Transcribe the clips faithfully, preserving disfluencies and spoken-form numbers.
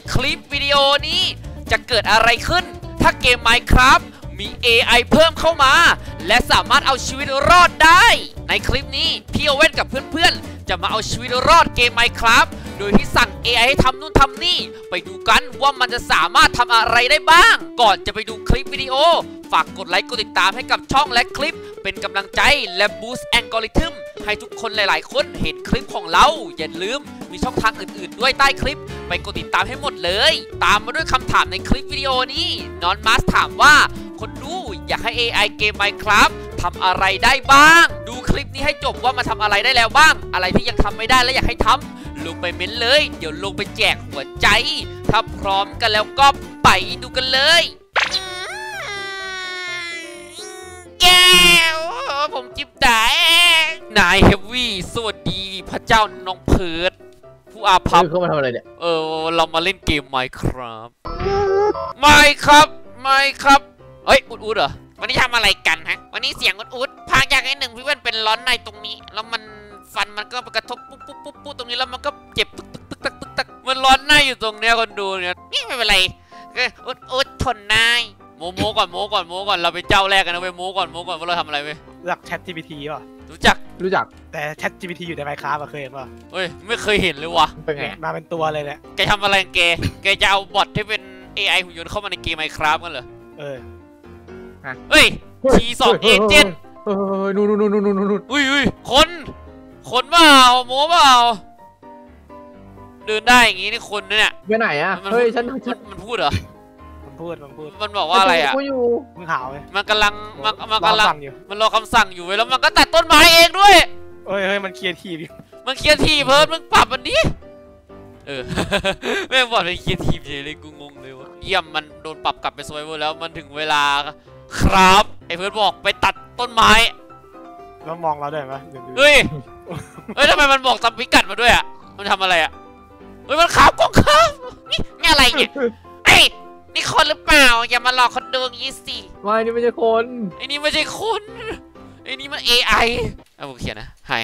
คลิปวิดีโอนี้จะเกิดอะไรขึ้นถ้าเกม Minecraft มี เอ ไอ เพิ่มเข้ามาและสามารถเอาชีวิตรอดได้ในคลิปนี้พี่โอเว่นกับเพื่อนๆจะมาเอาชีวิตรอดเกม Minecraft โดยที่สั่ง เอ ไอ ให้ทำนู่นทำนี่ไปดูกันว่ามันจะสามารถทำอะไรได้บ้างก่อนจะไปดูคลิปวิดีโอฝากกดไลค์กดติดตามให้กับช่องและคลิปเป็นกำลังใจและบูสต์แองกอริทึมให้ทุกคนหลายๆคนเห็นคลิปของเราอย่าลืมมีช่องทางอื่นๆด้วยใต้คลิปไปกดติดตามให้หมดเลยตามมาด้วยคำถามในคลิปวิดีโอนี้นอนมาสถามว่าคนดูอยากให้ เอ ไอ เกม Minecraft ทำอะไรได้บ้างดูคลิปนี้ให้จบว่ามาทำอะไรได้แล้วบ้างอะไรที่ยังทำไม่ได้และอยากให้ทำลงไปเม้นเลยเดี๋ยวลงไปแจกหัวใจถ้าพร้อมกันแล้วก็ไปดูกันเลยแก้วผมจิบได้นายเฮฟวี่สวัสดีพระเจ้าน้องเพิร์ดผู้อาภัพเขามาทำอะไรเนี่ยเออเรามาเล่นเกม Minecraft ไม่ครับไม่ครับเฮ้ยอุดอุดเหรอวันนี้ทำอะไรกันฮะวันนี้เสียงอุดอุดพากอยากให้หนึ่งพี่เว้นเป็นร้อนในตรงนี้แล้วมันฟันมันก็ไปกระทบปุ๊บปุ๊บปุ๊บปุ๊บตรงนี้แล้วมันก็เจ็บตึกตึกตึกตึกตึกตึกมันร้อนในอยู่ตรงเนี้ยคนดูเนี่ยนี่ไม่เป็นไรก็อุดอุดทนได้โมโมก่อนโมก่อนโมก่อนเราไปเจ้าแรกกันนะไปโมก่อนโมก่อนว่าเราทำอะไรไปรู้จัก Chat จี พี ที ป่ะรู้จักรู้จักแต่ Chat จี พี ที อยู่ใน Minecraft เคยเห็นป่ะเฮ้ยไม่เคยเห็นเลยวะเป็นไงมาเป็นตัวเลยแหละแกทำอะไรแกแกจะเอาบอทที่เป็น เอ ไอ หุ่นยนต์เข้ามาในเกม Minecraft กันเหรอเออเฮ้ยทีสองเอเจนต์เออนู่นนู่นนู่นนู่นนู่นอุ้ยอุ้ยคนคนเปล่าโมเปล่าเดินได้อย่างงี้นี่คนเนี่ยไปไหนอะเฮ้ยฉันมันพูดเหรอมันพูดมันพูดมันบอกว่าอะไรอะมึงหาวเลยมันกำลังมันมันกำลังมันรอคำสั่งอยู่แล้วมันก็ตัดต้นไม้เองด้วยเฮ้ยเฮ้ยมันเคลียร์ทีอยู่มันเคลียร์ทีเพิ่มมึงปรับมันดิเออแม่งบอกเป็นเคลียร์ทีเฉยเลยกูงงเลยวะเยี่ยมมันโดนปรับกลับไปซวยเวอร์แล้วมันถึงเวลาครับไอ้เพื่อนบอกไปตัดต้นไม้แล้วมองเราได้ไหมเฮ้ยเฮ้ยทำไมมันบอกตามพิกัดมาด้วยอ่ะมันทำอะไรอ่ะเฮ้ยมันขับกองขับนี่นี่อะไรเนี่ยไอ้นี่คนหรือเปล่าอย่ามาหลอกคนดูอย่างนี้สิไม่นี่ไม่ใช่คนไอ้นี่ไม่ใช่คนไอ้นี่มัน เอ ไอ เอาผมเขียนนะไฮ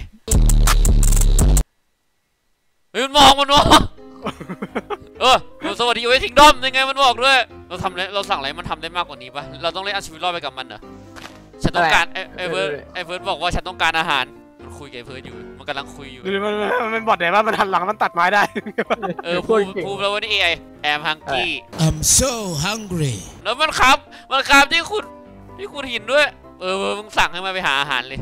เฮ้ยมันมองมันวะเออสวัสดีโอ้ยคิงดอมยังไงมันบอกด้วยเราทำอะไรเราสั่งอะไรมันทำได้มากกว่านี้ปะเราต้องเล่นเอาชีวิตรอดไปกับมันเหรอฉันต้องการไอ้เฟิร์สไอ้เฟิร์สบอกว่าฉันต้องการอาหารมันคุยกับไอ้เฟิร์สอยู่มันกำลังคุยอยู่มันมันบอทไหนว่ามันทันหลังมันตัดไม้ได้เออพูดพูดแล้วว่านี่เอไอ I'm hungry I'm so hungry แล้วมันครับมันครับที่คุณที่คุณหินด้วยเออมึงสั่งให้มันไปหาอาหารเลย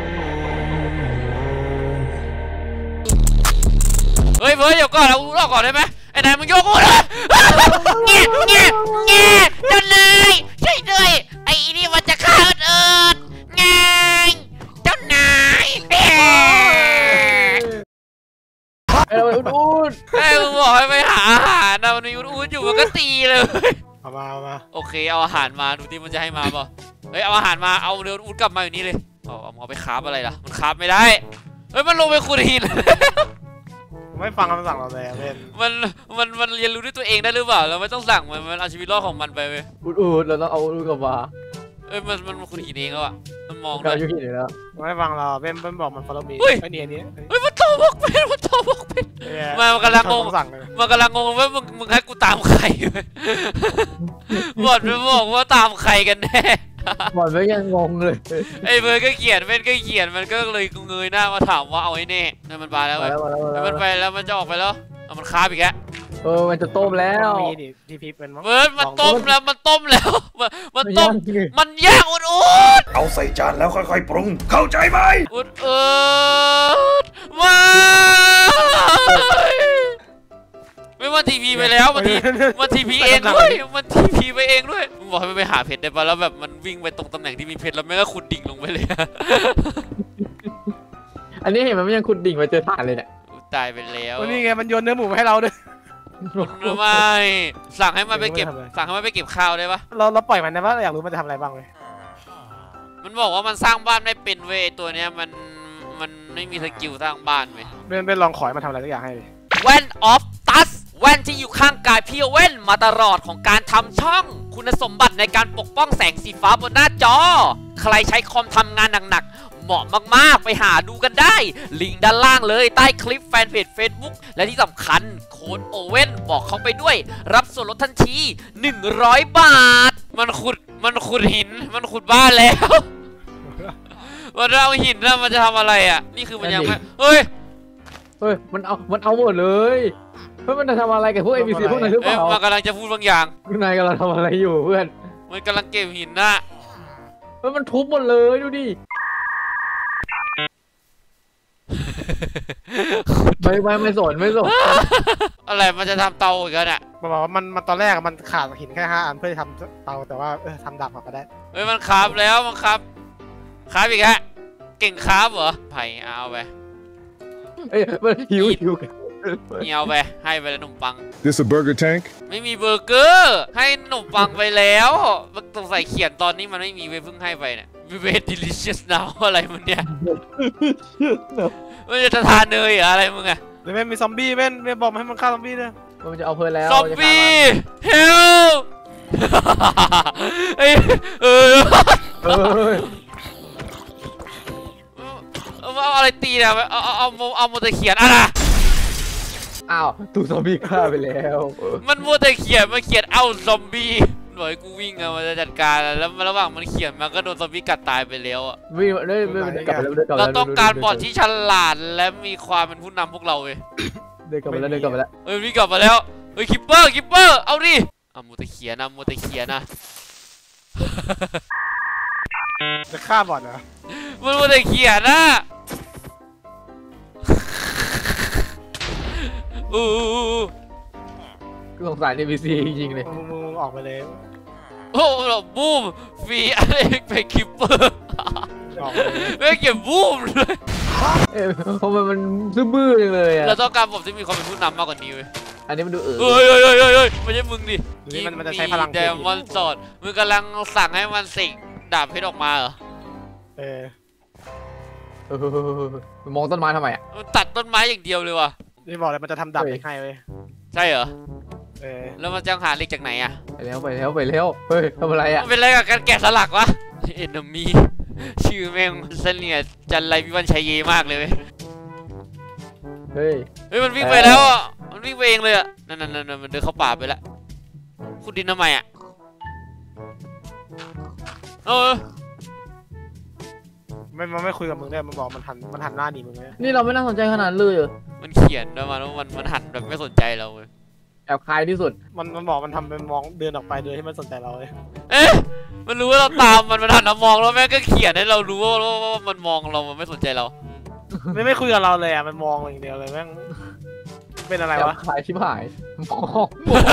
เฮ้ยเฟิร์สเดี๋ยวก่อนเรารอก่อนได้ไหมไอ้นายมึงโยกกูเลยเงี้ยเงี้ยเงี้ยเจ้านายช่วยด้วยไอ้นี่มันจะฆ่าเอิร์ดไงเจ้านายเอ้ยไอ้อุดอุดไอ้มึงบอกให้ไปหาอาหารนะมันมีอุดอุดอยู่มันก็ตีเลยเอามาเอามาโอเคเอาอาหารมาดูที่มันจะให้มาป่ะเฮ้ยเอาอาหารมาเอาเดี๋ยวอุดกลับมาอยู่นี่เลยเอาเอาไปคราฟอะไรล่ะมันคราฟไม่ได้เฮ้ยมันลงไปขุดหินไม่ฟังคำสั่งเราเลยเป็นมันมันมันเรียนรู้ด้วยตัวเองได้หรือเปล่าเราไม่ต้องสั่งมันมันเอาชีวิตรอดของมันไปไปอุดอุดเราต้องเอาอุดกลับมาเอ้ยมันมันขุดหินเองแล้วอ่ะมันมองได้ยุ่งหินแล้วไม่ฟังเราเป็นเป็นบอกมันฟอลโล่มีเฮ้ยไอ้นี่อันนี้เฮ้ยมันโตบอกเป็นมันโตบอกเป็นมันกำลังงงมันกำลังงงว่ามึงมึงให้กูตามใครบอดมันบอกว่าตามใครกันแน่บอดไม่ยังงงเลยไอ้เบอร์ก็เขียนเป็นก็เขียนมันก็เลยเงยหน้ามาถามว่าเอาไอ้เน่นั่นมันไปแล้วมันไปแล้วมันจะออกไปแล้วเอามันคาบอีกแล้วเออมันจะต้มแล้วมีดิทีพีเป็นมั้งเบิร์ดมันต้มแล้วมันต้มแล้วมันต้มมันย่างอุดอุดเอาใส่จานแล้วค่อยๆปรุงเข้าใจไหมอุดอุดมาไม่ว่าทีพีไปแล้วมันทีมันทีพีเองด้วยมันทีพีไปเองด้วยมึงบอกให้มันไปหาเพชรได้ปะแล้วแบบมันวิ่งไปตรงตำแหน่งที่มีเพชรแล้วแม่ก็ขุดดิ่งลงไปเลยอันนี้เห็นมันยังขุดดิ่งไปเจอฐานเลยเนี่ยตายไปแล้วนี่ไงมันโยนเนื้อหมูให้เราด้วยไม่สั่งให้มันไปเก็บสั่งให้มันไปเก็บข้าวได้ปะเราเราปล่อยมันนะว่าอยากรู้มันจะทำอะไรบ้างเลยมันบอกว่ามันสร้างบ้านไม่เป็นเว้ยตัวเนี้ยมันมันไม่มีสกิลสร้างบ้านเว้ยเป็นเป็นลองขอยมาทำอะไรสักอย่างให้แว่นออฟตัสแว่นที่อยู่ข้างกายพี่เว่นมาตลอดของการทำช่องคุณสมบัติในการปกป้องแสงสีฟ้าบนหน้าจอใครใช้คอมทำงานหนักๆเหมาะมากๆไปหาดูกันได้ลิงก์ด้านล่างเลยใต้คลิปแฟนเพจ Facebook และที่สำคัญโค้ดโอเว่นบอกเขาไปด้วยรับส่วนลดทันทีหนึ่งร้อยบาทมันขุดมันขุดหินมันขุดบ้านแล้วมันเอาหินแล้วมันจะทำอะไรอ่ะนี่คือมันยังไม่เฮ้ยเฮ้ยมันเอามันเอาหมดเลยเฮ้ยมันจะทำอะไรกับพวก เอ็ม บี ซี พวกนั้นหรือเปเอ้ยล่ามันกำลังจะพูดบางอย่างนายกำลังทำอะไรอยู่เพื่อนมันกำลังเก็บหินนะเฮ้ยมันทุบหมดเลยดูดิไม่ไม่ไม่สนไม่สนอะไรมันจะทำเตาอีกแล้วเนี่ยบอกว่ามันมันตอนแรกมันขาดหินแค่ห้าอันเพื่อทำเตาแต่ว่าเออทำดับมาก็ได้เฮ้ยมันคราฟแล้วมันคราฟคราฟอีกฮะเก่งคราฟเหรอไผ่เอาไปเอ้ยมันหิวหิวนี่เอาไปให้ไปแล้วขนมปัง This a burger tank? ไม่มีเบอร์เกอร์ให้ขนมปังไปแล้วสงสัยเขียนตอนนี้มันไม่มีเว้ยเพิ่งให้ไปเนี่ยวิเว delicious now อะไรมันเนี่ยมันจะทานเนยเหรออะไรมึงอะหรือแม่มีซอมบี้แม่แม่บอกให้มันฆ่าซอมบี้ด้วยมันจะเอาเพลินแล้วซอมบี้ help เอ้ยเออเอ้ยเอาอะไรตีเนี่ยเอาเอาเอาเอาโมเตเขียนอะไรอ้าวถูกซอมบี้ฆ่าไปแล้วมันโมเตเขียนมันเขียนเอาซอมบี้หน่อยกูวิ่งอะมันจะจัดการแล้วระหว่างมันเขียนมันก็โดนซอมบี้กัดตายไปแล้วอะวิ่งเรื่อยๆกลับไปแล้วเราต้องการบอทที่ฉลาดและมีความเป็นผู้นำพวกเราเว้ยเดินกลับไปแล้วเดินกลับไปแล้วเฮ้ยวิ่งกลับมาแล้วเฮ้ยคิปเปอร์คิปเปอร์เอาดิเอาโมเตเขียนนะโมเตเขียนนะจะฆ่าบอทเหรอมันโมเตเขียนนะอู้สงสาร เอ็ม บี ซี จริงๆเลยมึงออกไปเลยโอ้โหบูมฟรีอะไรไปคิปเปอร์ไม่เก็บบูมเลยเอ๊ะเพราะมันมันซื่อๆจังเลยอะเราต้องการผมที่มีความเป็นผู้นำมากกว่านี้เว้ยอันนี้มันดูเออเฮ้ยเฮ้ยเฮ้ยเฮ้ยไม่ใช่มึงดิมันมันจะใช้พลังแต่มันสอดมึงกำลังสั่งให้มันสิงดาบเพชรออกมาเหรอเออเออมองต้นไม้ทำไมอ่ะมันตัดต้นไม้อย่างเดียวเลยว่ะนี่บอกเลยมันจะทำดาบเล็กให้เว้ยใช่เหรอเออแล้วมันจะหาเหล็กจากไหนอ่ะไปแล้วไปแล้วไปแล้วเฮ้ยทำอะไรอ่ะมันเป็นอะไรกับการแกะสลักวะเอ็นมีชื่อแม่งเสนียดจันไรวิวัฒน์ชัยเยมากเลยเว้ยเฮ้ยเฮ้ยมันวิ่งไปแล้วอ่ะมันวิ่งไปเองเลยอ่ะนั่นนั่นนั่นมันเดินเข้าป่าไปแล้วขุดดินทำไมอ่ะเออไม่มันไม่คุยกับมึงได้มันบอกมันหันมันหันหน้าหนีมึงเลยนี่เราไม่น่าสนใจขนาดเลยเหรอมันเขียนด้วยมาแล้วมันมันหันแบบไม่สนใจเราเลยแอบคายที่สุดมันมันบอกมันทำเป็นมองเดินออกไปโดยที่มันสนใจเราเลยเอ๊ะมันรู้ว่าเราตามมันมันหันมามองแล้วแม่ก็เขียนให้เรารู้ว่าว่ามันมองเรามันไม่สนใจเราไม่ไม่คุยกับเราเลยอ่ะมันมองอย่างเดียวเลยแม่งเป็นอะไรวะคายชิบหายมอง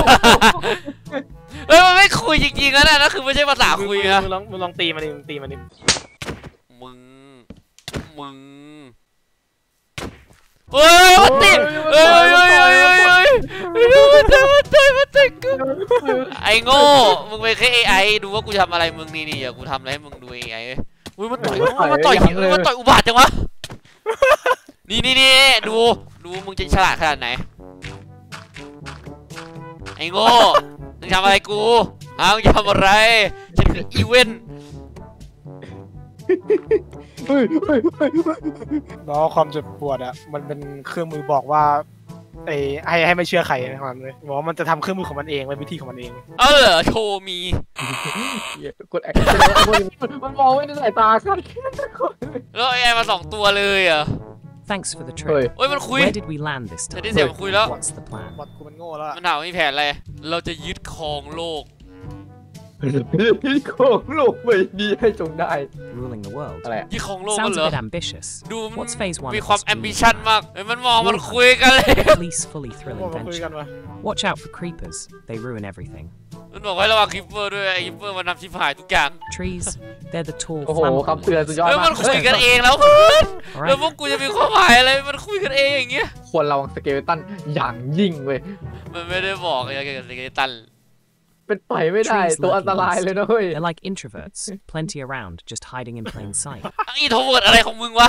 เอ้ยมันไม่คุยจริงๆนะนั่นคือไม่ใช่ภาษาคุยนะมึงลองมึงลองตีมันดิมึงตีมันดิมึงมึงเฮ้ยมันติดเฮ้ยเฮ้ยเฮ้ยเฮ้ยเฮ้ยมันติดมันติดมันติดกูไอ้โง่มึงไปแค่ เอ ไอ ดูว่ากูทำอะไรมึงนี่นี่อย่ากูทำอะไรให้มึงดู เอ ไอ อุ้ยมันต่อยมันต่อยมันต่อยอุบาทจังวะนี่นี่นี่ดูดูมึงจะฉลาดขนาดไหนไอ้โง่มึงทำอะไรกูฮะมึงทำอะไรฉันคืออีเวนต์น้องความเจ็บปวดอ่ะมันเป็นเครื่องมือบอกว่าไอ้ให้ให้ไม่เชื่อใครนะครับเลยบอกว่ามันจะทำเครื่องมือของมันเองไว้วิธีของมันเองเออโชว์มีกดแอคมันมองไม่ได้สายตาครับแล้วไอ้มาสองตัวเลยอ่ะ Thanks for the trip. โอ้ยมันคุย Where did we land this time? ได้เสียงมันคุยแล้ว What's the plan? บอทกูมันโง่แล้วมันถามว่ามีแผนอะไรเราจะยึดครองโลกยึดครองโลกไม่ดีให้จงได้ Ruling the world. อะไรยึดครองโลกกันเหรอ Sounds a bit ambitious. ดู What's phase one? มีความ ambition มากมันมองมันคุยกันเลย Police fully thrilling venture. Watch out for creepers. They ruin everything. มันบอกให้ระวังคริปเปอร์ด้วยไอ้คริปเปอร์มันทำชิบหายทุกอย่าง Trees. They're the tall. โอ้โหครับเตือนสุดยอดมากมันคุยกันเองแล้วเพื่อนแล้วพวกกูจะมีความหมายอะไรมันคุยกันเองอย่างเงี้ยควรระวังสเกลตันอย่างยิ่งเว้ยมันไม่ได้บอกอะไรเกี่ยวกับสเกลตันเป็นไปไม่ได้ตัวอันตรายเลยนะเว้ย They're like introverts, plenty around, just hiding in plain sight. อีโทรเวิร์ดอะไรของมึงวะ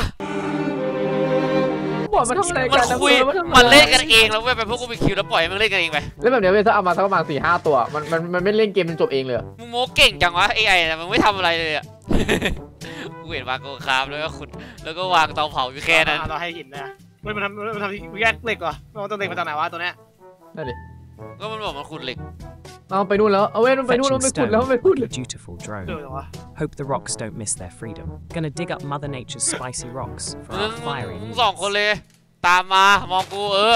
มันทำอะไรกันมันคุยมันเล่นกันเองแล้วเว้ยไปพวกกูไปคิวแล้วปล่อยมันเล่นกันเองไปแล้วแบบนี้เว้ยถ้าเอามาสักประมาณสี่ห้าตัวมันมันมันไม่เล่นเกมมันจบเองเลยมึงโม้เก่งจังวะ เอ ไอ นะมึงไม่ทำอะไรเลยอะกูเห็นวางโกคาร์ฟแล้วก็ขุดแล้วก็วางเตาเผาอยู่แค่นั้นเราให้หินนะเฮ้ยมันทำมันทำแยกเหล็กเหรอมันต้องเหล็กมาจากไหนวะตัวเนี้ยนั่นดิก็มันบอกมันขุดเหล็กเอาไปนู่นแล้วเอาเว้ยมันไปนู่นแล้ว Fetching ไม่ขุดแล้ว stone. ไม่ขุดเลย Dutiful เจอ drone. เหรอวะ Hope the rocks don't miss their freedom. Gonna dig up Mother Nature's spicy rocks for มึ our ง fiery มึง needs. สองคนเลยตามมามองกูเออ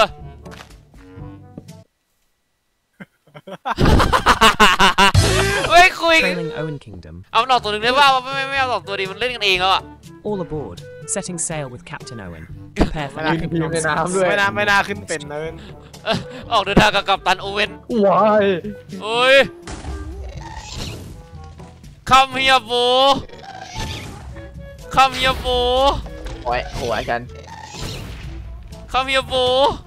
ไม่คุย Trailing Owen Kingdom. เอาหนอกตัวหนึ่งได้ป่าวไม่ไม่ไม่เอาสองตัวดีมันเล่นกันเองแล้วอ่ะ All aboard. Setting sail with Captain Owen. Prepare for ไม่น่า epic ขึ้นในน้ำด้วยไม่น่าไม่น่าขึ้นเป็นเนินเอ้อออกเดินทางกับกัปตันโอเว่นว้ายโอ้ยคัมเฮียโบคัมเฮียโบโอ้ยโหัวกันคัมเฮียโบ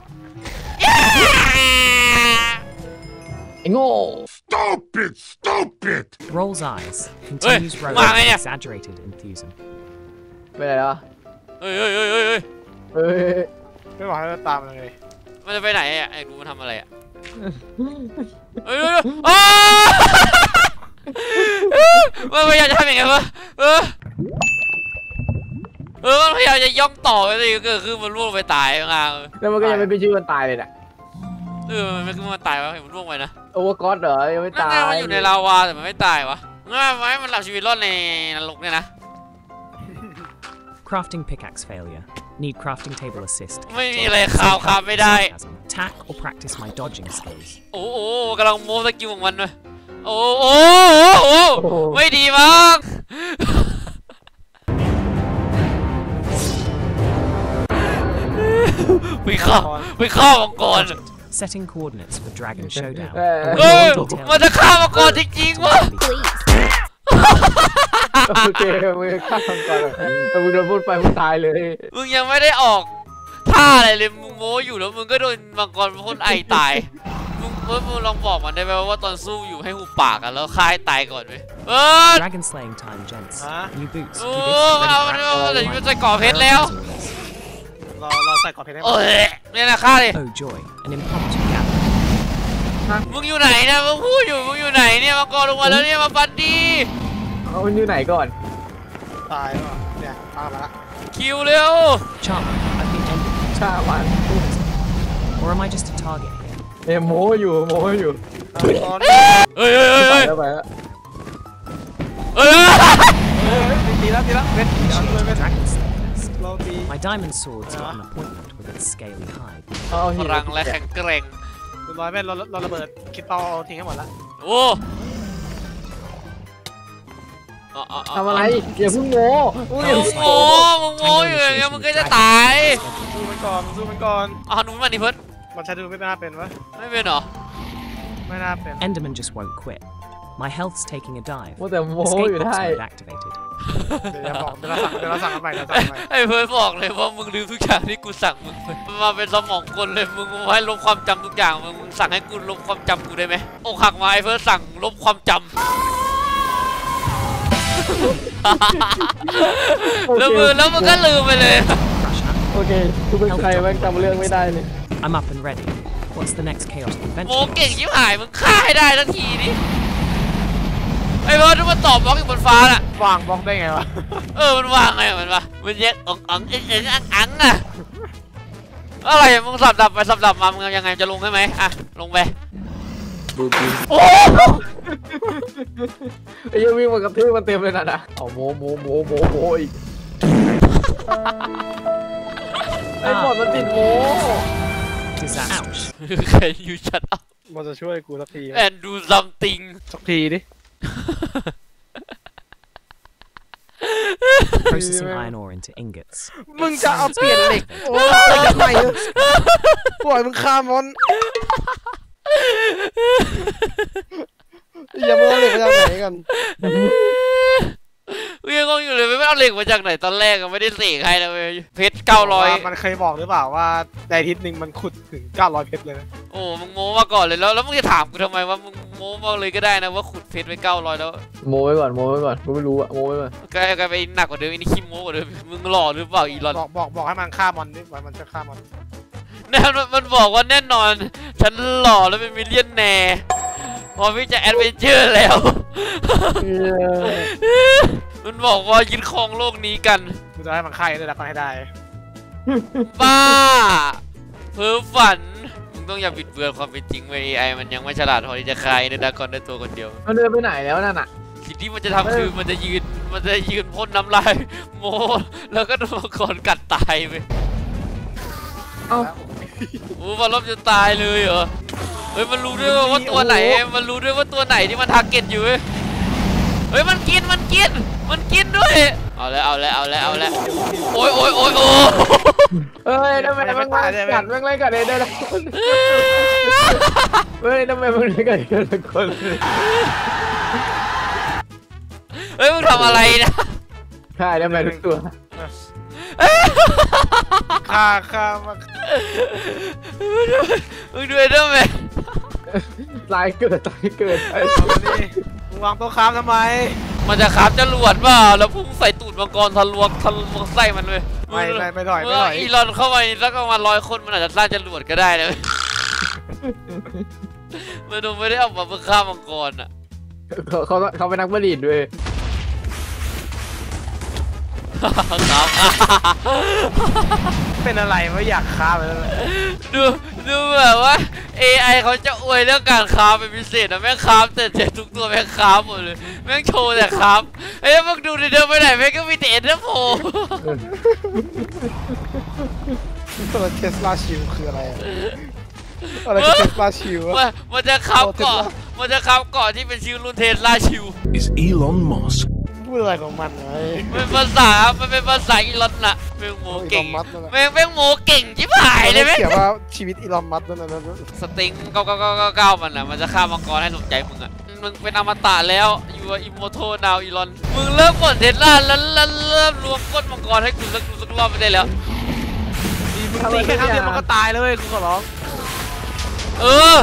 ไอ้โง่ Stupid, stupid! Rolls eyes. Continues Ê, Rowan mà nghe with nè. exaggerated enthusiasm. ไปไหนแล้วเฮ้ยเฮ้ยเฮ้ยเฮ้ยเฮ้ยเอ้ยไม่บอกให้เราตามมันเลยมันจะไปไหนอ่ะไอ้รู้มันทำอะไรอ่ะเฮ้ยเฮ้ยอ้ามันพยายามจะทำอย่างไงวะเออเออมันพยายามจะย่องต่อไปสิก็คือมันร่วงไปตายงาแล้วมันก็ยังไม่เป็นชื่อมันตายเลยน่ะเออมันไม่คือมันตายวะเห็นมันร่วงไปนะโอเวอร์กอดเหรอยังไม่นั่นตาไงยมันอยู่ในลาวาแต่มันไม่ตายวะง่ายไหมมันหลับชีวิตรอดในนรกเนี่ยนะ Crafting pickaxe failure. Need crafting table assist. ไม่มีอะไรข่าวครับไม่ได้ Tack or practice my dodging skills. โอ้โหกำลังโม้สกิลของมันเลยโอ้โหไม่ดีมากไปฆ่าไปฆ่ามังกร Setting coordinates for Dragon Showdown. เออเฮ้ยมันจะฆ่ามังกรจริงๆวะโอเคมึงฆ่ามังกรแต่มึงโดนพูดไปมึงตายเลยมึงยังไม่ได้ออกท่าอะไรเลยมึงโม้อยู่แล้วมึงก็โดนมังกรพ่นไอตายมึงมึงลองบอกมันได้ไหมว่าตอนสู้อยู่ให้หูปากอ่ะแล้วฆ่าให้ตายก่อนไหมเออ Dragon slaying time, gents. New boots. โอ้ Do เอา this. เอา Ready เดี๋ยว for มัน action. จะก่อเพชรแล้วเราเราใส่กรอบเพชรให้โอ้ยเนี่ยนะฆ่าเลย Oh joy, an impromptu gather. มึงอยู่ไหนนะมึงพูดอยู่มึงอยู่ไหนเนี่ยมังกรลงมาแล้วเนี่ยมาปัดดีเอามันอยู่ไหนก่อนตายแล้วเนี่ยตามมาละคิวเร็ว Charmer, I've been ended. ฆ่ามัน Or am I just a target here? เอ็มโมอยู่โมอยู่ตอนเฮ้ยเฮ้ยไปเฮ้ยแล้วไปแล้วเฮ้ยตีแล้วตีแล้วเป็นตีแล้วเลยเป็น Dragon Slayer nest. เราตี My diamond sword's got an appointment with its scaly hide. เอาพหินลังและแข็งแกร่งร้อยเป็นเราเราระเบิดคิดเป้าทิ้งให้หมดละโอ้ทำอะไรอย่าเพิ่งโมอุ้ยมึงโง่มึงโง่อยู่อย่างเงี้ยมึงก็จะตายสู้มันก่อนสู้มันก่อนอ่ะหนูมันดิเพิร์ดมันใช้ดูไม่น่าเป็นวะไม่เป็นเหรอไม่น่าเป็น Enderman just won't quit. My health's taking a dive. โมแต่โม Escape อยู่ box ได้ mode activated. เดี๋ยวบอกเดี๋ยวเราสั่งเดี๋ยวเราสั่งกันใหม่เดี๋ยวสั่งกันใหม่ไอ้เพิร์ดบอกเลยว่ามึงลืมทุกอย่างที่กูสั่งมึงไปมาเป็นสมองคนเลยมึงให้ลบความจำทุกอย่างมึงมึงสั่งให้กูลบความจำกูได้ไหมอกหักมาไอ้เพิร์ดสั่งลบความจำแล้วมึงแล้วมึงก็ลืมไปเลย Crush up. โอเคกูเป็นใครแม่งจำเรื่องไม่ได้เลย I'm up and ready. What's the next chaotic โม adventure? เก่งชิบหายมึงฆ่าให้ได้ทันทีนี่ไอ้เพิร์ดมันตอบบล็อกอยู่บนฟ้าน่ะวางบล็อกได้ไงวะเออมันวางไงมันวะมันแยกอ่องอ่องเอ็งเอ็งอังอังอะอะไรมึงสับดับไปสับดับมามึงยังไงจะลงได้ไหมอ่ะลงไปดูดีโอ้ไอ้ยังวิ่งมากระทืบมันเต็มเลยนะนะเอาโมโมโมโมโมอีกไอ้หมดมันติดโม Disaster. Ouch. ใครอยู่ชัดอัพมันจะช่วยกูสักทีแอนดูซัมติงสักทีดิ Processing iron ore into ingots. มึงจะเอาเปลี่ยนเหล็กโอ้ยทำไมปล่อยมึงฆ่ามอนอย่ามึงเอาเหล็กมาจากไหนกันกูยังงงอยู่เลยไม่เอาเหล็กมาจากไหนตอนแรกอะไม่ได้เสกให้นะเว้ยเพชรเก้าร้อยมันเคยบอกหรือเปล่าว่าในอาทิตย์หนึ่งมันขุดถึงเก้าร้อยเพชรเลยนะโอ้มึงโม้มาก่อนเลยแล้วแล้วมึงจะถามกูทำไมว่ามึงโม้มาเลยก็ได้นะว่าขุดเพชรไปเก้าร้อยแล้วโมไว้ก่อนโมไว้ก่อนกูไม่รู้อะโมไว้ก่อนกลายกลายไปหนักกว่าเดิมอันนี้ขี้โม้กว่าเดิมมึงหล่อหรือเปล่าอีลอนบอกบอกบอกให้มันฆ่ามอนดิมันจะฆ่ามอนแน่มันมันบอกว่าแน่นอนฉันหล่อแล้วเป็นมิลเลียนแนร์พอพี่จะแอดเวนเจอร์แล้วมันบอกว่ายึดครองโลกนี้กันกูจะให้มันฆ่าได้แล้วก็ให้ได้บ้าเพ้อฝันมึงต้องอย่าบิดเบือนความเป็นจริงเว้ย เอ ไอ มันยังไม่ฉลาดพอที่จะคายในดากอนได้ตัวคนเดียวมันเดินไปไหนแล้วนั่นน่ะสิ่งที่มันจะทำคือมันจะยืนมันจะยืนพ่นน้ำลายโมแล้วก็โดนมังกรกัดตายไปเอ้าโอ้มันรอบจะตายเลยเหรอเฮ้ยมันรู้ด้วยว่าตัวไหนมันรู้ด้วยว่าตัวไหนที่มันทาร์เก็ตอยู่เว้ยเฮ้ยมันกินมันกินมันกินด้วยเอาแล้วเอาแล้วเอาแล้วเอาแล้วโอ้ยโอ้ยโอ้ยโอ้เฮ้ยทำไมมันมากัดแม่งไล่กัดเองได้ละคนเฮ้ยทำไมมันไล่กัดเองได้ละคนเฮ้ยมึงทำอะไรนะใช่ได้ไหมทุกตัวฆ่าฆ่ามามึงด้วยได้ไหมตายเกิดตายเกิดนี่มึงวางโต๊ะค้ามทำไมมันจะขับจรวดเปล่าแล้วพุ่งใส่ตูดมังกรทะลวงทะลวงไส้มันเลยไม่ไม่ไม่ถอยไม่เมื่อถอยอีลอนเข้ามาสักประมาณร้อยคนมันอาจจะสร้างจรวดก็ได้นะมันดูไม่ได้ออกมาเพื่อฆ่ามังกรอ่ะเขาเขาเขาเป็นนักบดินด้วยครับเป็นอะไรไม่อยากฆ่ามันเลยดูดูแบบว่า เอ ไอ เขาจะอวยเรื่องการค้าเป็นพิเศษนะแม่งค้าแต่เจ็ทุกตัวแม่งค้าหมดเลยแม่งโชว์แต่ค้าเฮ้ยมึงดูเดินไปไหนแม่งก็มีแต่เอ็นเตอร์โพตัวเทสลาชิลคืออะไรอะไรคือเทสลาชิลมันมันจะค้าเกาะมันจะค้าเกาะที่เป็นชื่อรุ่นเทสลาชิว Is Elon Musk. พูดอะไรของมันไงเป็นภาษามันเป็นภาษาอีลอนน่ะแม่งโมเก่งอีลอนมัสก์นั่นแหละแม่งแม่งโมเก่งชิบหายเลยแม่งเขียนว่าชีวิตอีลอนมัสก์นั่นนะสติงเก้าเก้าเก้าเก้าเก้ามันอ่ะมันจะฆ่ามังกรให้สนใจมึงอ่ะมึงเป็นอมตะแล้วอยู่อิมโมโทนาวอีลอนมึงเริ่มกดเทสลาแล้วเริ่มรวมก้นมังกรให้กูสักสักรอบไปได้แล้วดีมึงตีแค่ครั้งเดียวมันก็ตายเลยเว้ยกูขอร้องเออ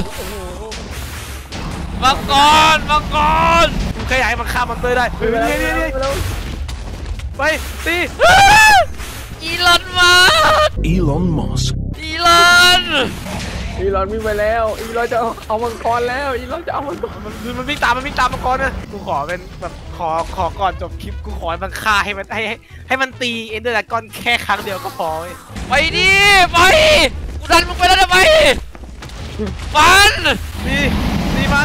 มังกรมังกรมึงแค่อยากให้มันฆ่ามันเตยได้เฮ้ยนี่นี่นี่ไปตีอีลอนมา Elon Musk. อีลอนอีลอนวิ่งไปแล้วอีลอนจะเอาเอามังกรแล้วอีลอนจะเอามังกรมันมันวิ่งตามมันวิ่งตามมังกรนะกูขอเป็นแบบขอขอก่อนจบคลิปกูขอให้มันฆ่าให้มันให้ให้มันตีเอ็นเดอร์ดากอนแค่ครั้งเดียวก็พอเว้ยไปดิไปกูดันมึงไปแล้วทำไมฟันตีตีมัน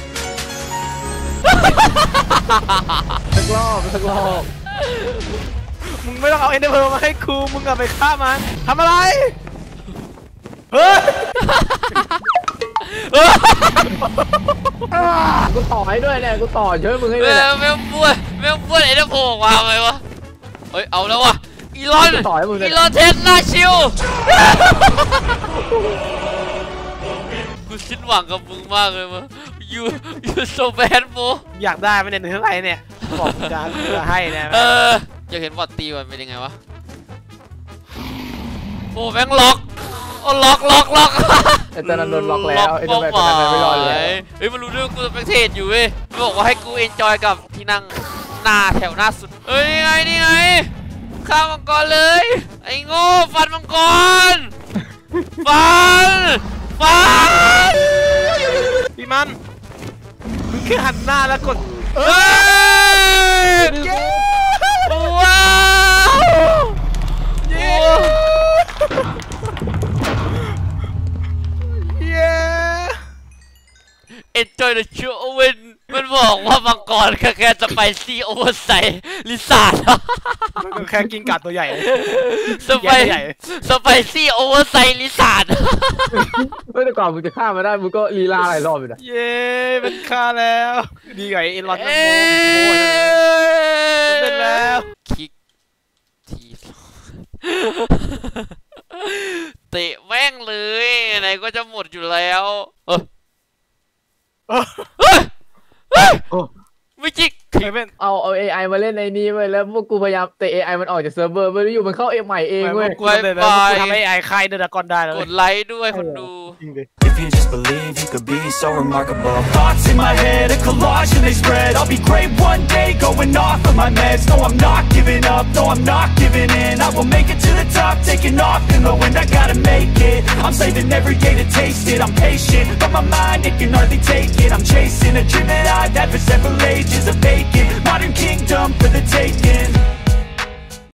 สักรอบสักรอบมึงไม่ต้องเอาเอ็นเดอร์เพลมาให้กูมึงอะไปฆ่ามันทำอะไรเฮ้ยกูต่อให้ด้วยเนี่ยกูต่อช่วยมึงให้แม่ด้วยเนี่ยแม่บ้วนแม่บ้วนไอ้เนี่ยโผล่มาไหมวะเฮ้ยเอาแล้ววะอีลอนต่อให้มึงเลอียลอนเทสลาชิวกูสิ้นหวังกับมึงมากเลยมั้ง you you so bad bro อยากได้ไม่เนี่ยเท่าไหร่เนี่ยบอกจะจะให้เนี่ยเออจะเห็นบอดตีมันเป็นยังไงวะโอ้แม่งล็อกโอ้ล็อกล็อกล็อกไอ้ตอนนั้นโดนล็อกแล้วไอ้ตอนนั้นไม่รอดเลยเฮ้ยมันรู้ด้วยกูจะเป็นเทศอยู่เว้ยมันบอกว่าให้กูเอนจอยกับที่นั่งหน้าแถวหน้าสุดเฮ้ยนี่ไงนี่ไงข้ามมังกรเลยไอ้โง่ฟันมังกรฟันฟันพี่มันมึงแค่หันหน้าแล้วกดเฮ้ยว้าวเย้เย้ enjoy the show เว้นมันบอกว่ามังกรแค่แค่สไปซี่โอเวอร์ไซส์ลิซ่ามันก็แค่กินกัดตัวใหญ่สไปสไปซี่โอเวอร์ไซส์ลิซ่าเมื่อแต่ก่อนมึงจะฆ่ามาได้มึงก็ลีลาหลายรอบอยู่นะเย้เป็นค่าแล้วดีกว่าเอ็นลอนเอ้เป็นแล้วคิกทีเตะแม่งเลยไหนก็จะหมดอยู่แล้วเออไม่จิกเป็นเอาเอา เอ ไอ มาเล่นในนี้ไปแล้วพวกกูพยายามเตะ เอ ไอ มันออกจากเซิร์ฟเวอร์ไม่ได้อยู่มันเข้าเอใหม่เองเว้ยกูทำได้แล้วกูทำให้ไอ้ใครเดอร์ดากอนได้แล้วกดไลค์ด้วยคนดูจริงดิ If you just believe, you could be so remarkable. Thoughts in my head, a collage and they spread. I'll be great one day, going off of my meds. No, I'm not giving up, no, I'm not giving in. I will make it to the top, taking off in the wind. I gotta make it, I'm saving every day to taste it. I'm patient, but my mind, it can hardly take it. I'm chasing a dream that I've had for several ages. A vacant. Modern kingdom for the taking.